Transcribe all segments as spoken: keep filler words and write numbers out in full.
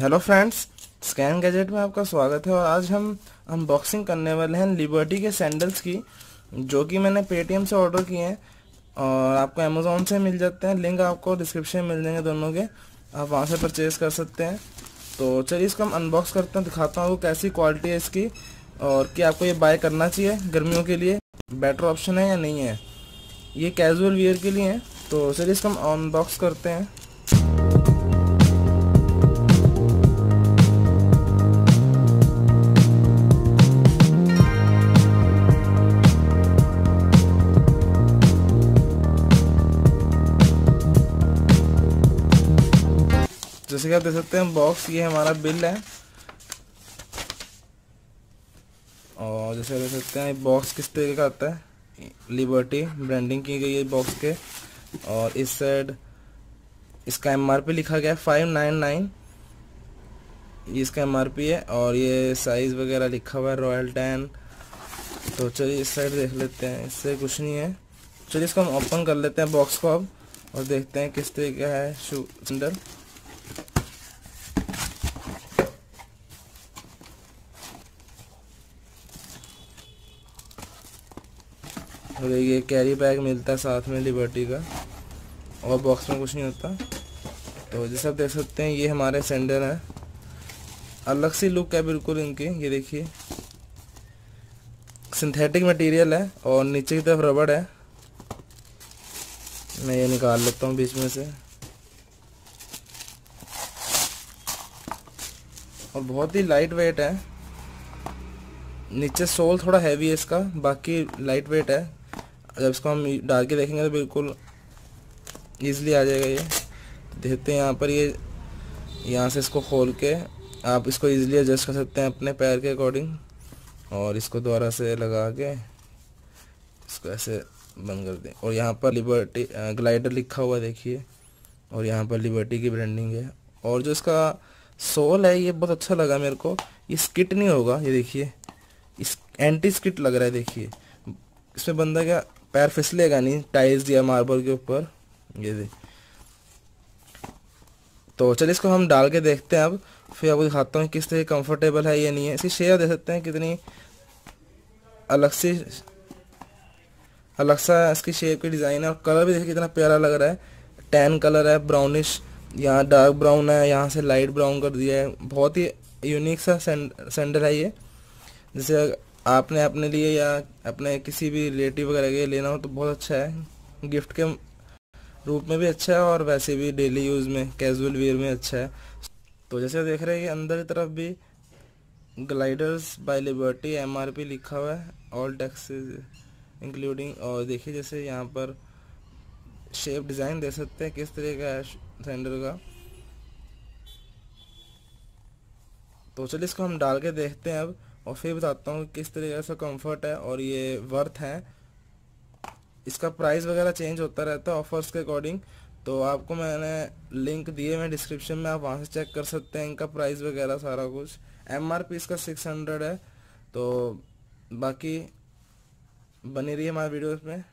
Hello friends, scan gadget में आपका स्वागत है। और आज हम अनबॉक्सिंग करने वाले हैं लिबर्टी के सैंडल्स की, जो कि मैंने पेटीएम से ऑर्डर किए हैं और आपको अमेज़ॉन से मिल जाते हैं। लिंक आपको डिस्क्रिप्शन में मिल जाएंगे दोनों के, आप वहां से परचेज़ कर सकते हैं। तो चलिए इसको हम अनबॉक्स करते हैं, दिखाता हूँ कैसी क्वालिटी है इसकी और कि आपको ये बाय करना चाहिए गर्मियों के लिए, बेटर ऑप्शन है या नहीं है। ये कैजुअल वियर के लिए है। तो चलिए इसको हम अनबॉक्स करते हैं। जैसे कि आप देख सकते हैं बॉक्स, ये हमारा बिल है। और जैसे देख सकते हैं बॉक्स किस तरीके का आता है, लिबर्टी ब्रांडिंग की गई है बॉक्स के। और इस साइड इसका एमआरपी लिखा गया है फाइव नाइन नाइन, ये इसका एमआरपी है। और ये साइज वगैरह लिखा हुआ है रॉयल टेन। तो चलिए इस साइड देख लेते हैं, इससे कुछ नहीं है। चलिए इसको हम ओपन कर लेते हैं बॉक्स को अब और देखते हैं किस तरीके का है शू सैंडल। और ये कैरी बैग मिलता है साथ में लिबर्टी का, और बॉक्स में कुछ नहीं होता। तो जैसे आप देख सकते हैं ये हमारे सैंडल है, अलग सी लुक है बिल्कुल इनकी। ये देखिए सिंथेटिक मटेरियल है और नीचे की तरफ रबड़ है। मैं ये निकाल लेता हूँ बीच में से। और बहुत ही लाइट वेट है, नीचे सोल थोड़ा हैवी है इसका, बाकी लाइट वेट है। जब इसको हम डाल के देखेंगे तो बिल्कुल ईजिली आ जाएगा। ये देखते हैं यहाँ पर, ये यहाँ से इसको खोल के आप इसको ईजिली एडजस्ट कर सकते हैं अपने पैर के अकॉर्डिंग। और इसको दोबारा से लगा के इसको ऐसे बंद कर दें। और यहाँ पर लिबर्टी ग्लाइडर लिखा हुआ है देखिए, और यहाँ पर लिबर्टी की ब्रांडिंग है। और जो इसका सोल है ये बहुत अच्छा लगा मेरे को। ये स्किट नहीं होगा, ये देखिए इस एंटी स्किट लग रहा है। देखिए इसमें बंदा क्या पैर फिसलेगा नहीं टाइल्स या मार्बल के ऊपर, ये देख। तो चलिए इसको हम डाल के देखते हैं अब, फिर आपको दिखाता हूँ किस तरह कंफर्टेबल है या नहीं है। इसकी शेप देख सकते हैं कितनी अलग सी अलग सा इसकी शेप की डिज़ाइन है। और कलर भी देखिए कितना प्यारा लग रहा है, टैन कलर है, ब्राउनिश, यहाँ डार्क ब्राउन है, यहाँ से लाइट ब्राउन कर दिया है। बहुत ही यूनिक सा सैंडल है ये। जैसे आपने अपने लिए या अपने किसी भी रिलेटिव वगैरह के लिए लेना हो तो बहुत अच्छा है, गिफ्ट के रूप में भी अच्छा है और वैसे भी डेली यूज़ में कैजुअल वेयर में अच्छा है। तो जैसे देख रहे हैं कि अंदर की तरफ भी ग्लाइडर्स बाय लिबर्टी एमआरपी लिखा हुआ है, ऑल टैक्सेस इंक्लूडिंग। और देखिए जैसे यहाँ पर शेप डिज़ाइन दे सकते हैं किस तरह का है सैंडल का। तो चलिए इसको हम डाल के देखते हैं अब, और फिर बताता हूँ किस तरीके से कंफर्ट है और ये वर्थ है। इसका प्राइस वगैरह चेंज होता रहता है ऑफर्स के अकॉर्डिंग। तो आपको मैंने लिंक दिए मैं डिस्क्रिप्शन में, आप वहाँ से चेक कर सकते हैं इनका प्राइस वगैरह सारा कुछ। एमआरपी इसका सिक्स हंड्रेड है। तो बाकी बनी रही है हमारे वीडियोस में।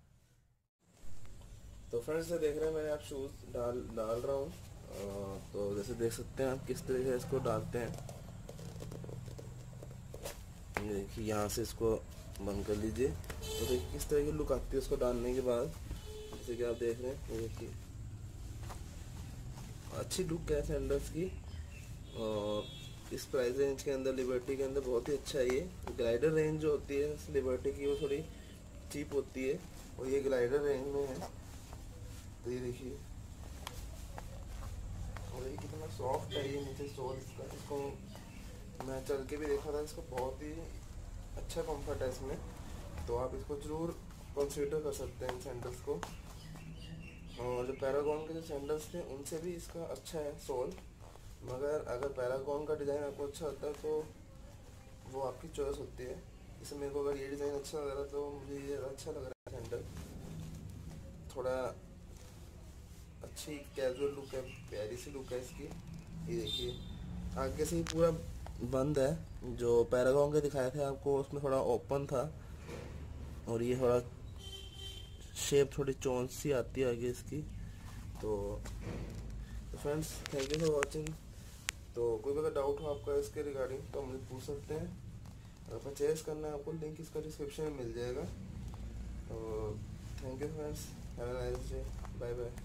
तो फ्रेंड्स से देख रहे हैं मैंने आप शूज़ डाल डाल रहा हूँ। तो जैसे देख सकते हैं आप किस तरीके से इसको डालते हैं। ये देखिए यहाँ से इसको बंद कर लीजिए, तो देखिए किस तरह की लुक आती है उसको डालने के बाद। जैसे कि आप देख रहे हैं, ये देखिए अच्छी लुक है सैंडल्स की। और इस प्राइस रेंज के अंदर लिबर्टी के अंदर बहुत ही अच्छा है ये। ग्लाइडर रेंज जो होती है लिबर्टी की वो थोड़ी चीप होती है, और ये ग्लाइडर रेंज में है। तो ये देखिए, और ये कितना सॉफ्ट है, ये नीचे सोल इसका। इसको मैं चल के भी देखा था, इसको बहुत ही अच्छा कंफर्ट है इसमें। तो आप इसको जरूर कंसीडर कर सकते हैं इन सैंडल्स को। और जो पैरागॉन के जो सैंडल्स थे उनसे भी इसका अच्छा है सोल, मगर अगर पैरागॉन का डिज़ाइन आपको अच्छा होता है तो वो आपकी चॉइस होती है। जैसे मेरे को अगर ये डिज़ाइन अच्छा लग रहा है तो मुझे ये अच्छा लग रहा है सैंडल। थोड़ा अच्छी कैजुअल लुक है, प्यारी सी लुक है इसकी। ये देखिए आगे से ही पूरा बंद है, जो पैरागॉन के दिखाए थे आपको उसमें थोड़ा ओपन था, और ये थोड़ा शेप थोड़ी चौंस सी आती है आगे इसकी। तो friends, thank you for watching. तो कोई भी अगर डाउट हो आपका इसके रिगार्डिंग तो हम पूछ सकते हैं। अगर परचेज करना है आपको लिंक इसका डिस्क्रिप्शन में मिल जाएगा। तो thank you friends, have a nice day, bye bye.